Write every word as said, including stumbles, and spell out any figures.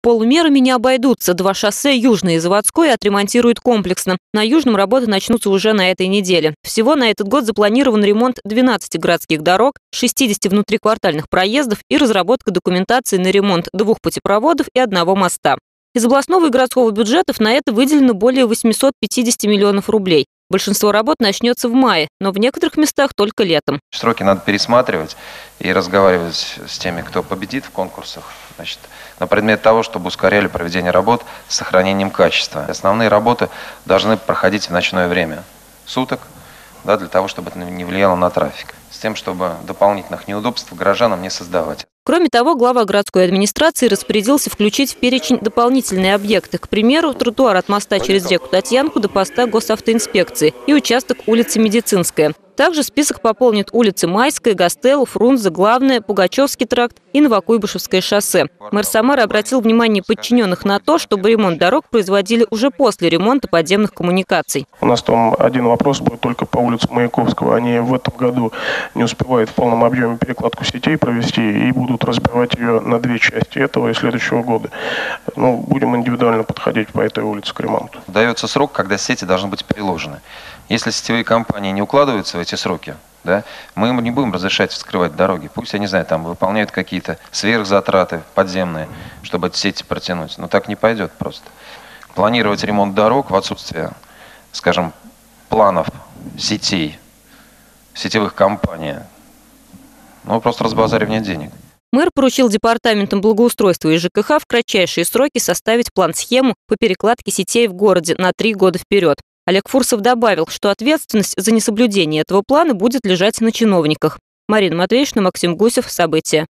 Полумерами не обойдутся. Два шоссе, Южное и Заводское, отремонтируют комплексно. На Южном работы начнутся уже на этой неделе. Всего на этот год запланирован ремонт двенадцати городских дорог, шестидесяти внутриквартальных проездов и разработка документации на ремонт двух путепроводов и одного моста. Из областного и городского бюджетов на это выделено более восьмисот пятидесяти миллионов рублей. Большинство работ начнется в мае, но в некоторых местах только летом. Сроки надо пересматривать и разговаривать с теми, кто победит в конкурсах, значит, на предмет того, чтобы ускоряли проведение работ с сохранением качества. Основные работы должны проходить в ночное время суток, да, для того, чтобы это не влияло на трафик, с тем, чтобы дополнительных неудобств горожанам не создавать. Кроме того, глава городской администрации распорядился включить в перечень дополнительные объекты. К примеру, тротуар от моста через реку Татьянку до поста госавтоинспекции и участок улицы Медицинская. Также список пополнит улицы Майская, Гастелло, Фрунзе, Главная, Пугачевский тракт и Новокуйбышевское шоссе. Мэр Самары обратил внимание подчиненных на то, чтобы ремонт дорог производили уже после ремонта подземных коммуникаций. У нас там один вопрос будет только по улице Маяковского. Они в этом году не успевают в полном объеме перекладку сетей провести и будут разбивать ее на две части этого и следующего года. Ну, будем индивидуально подходить по этой улице к ремонту. Дается срок, когда сети должны быть переложены. Если сетевые компании не укладываются в эти сроки, да, мы им не будем разрешать вскрывать дороги. Пусть, я не знаю, там выполняют какие-то сверхзатраты подземные, чтобы эти сети протянуть. Но так не пойдет просто. Планировать ремонт дорог в отсутствие, скажем, планов сетей, сетевых компаний, ну, просто разбазаривание денег. Мэр поручил департаментам благоустройства и ЖКХ в кратчайшие сроки составить план-схему по перекладке сетей в городе на три года вперед. Олег Фурсов добавил, что ответственность за несоблюдение этого плана будет лежать на чиновниках. Марина Матвеевна, Максим Гусев. События.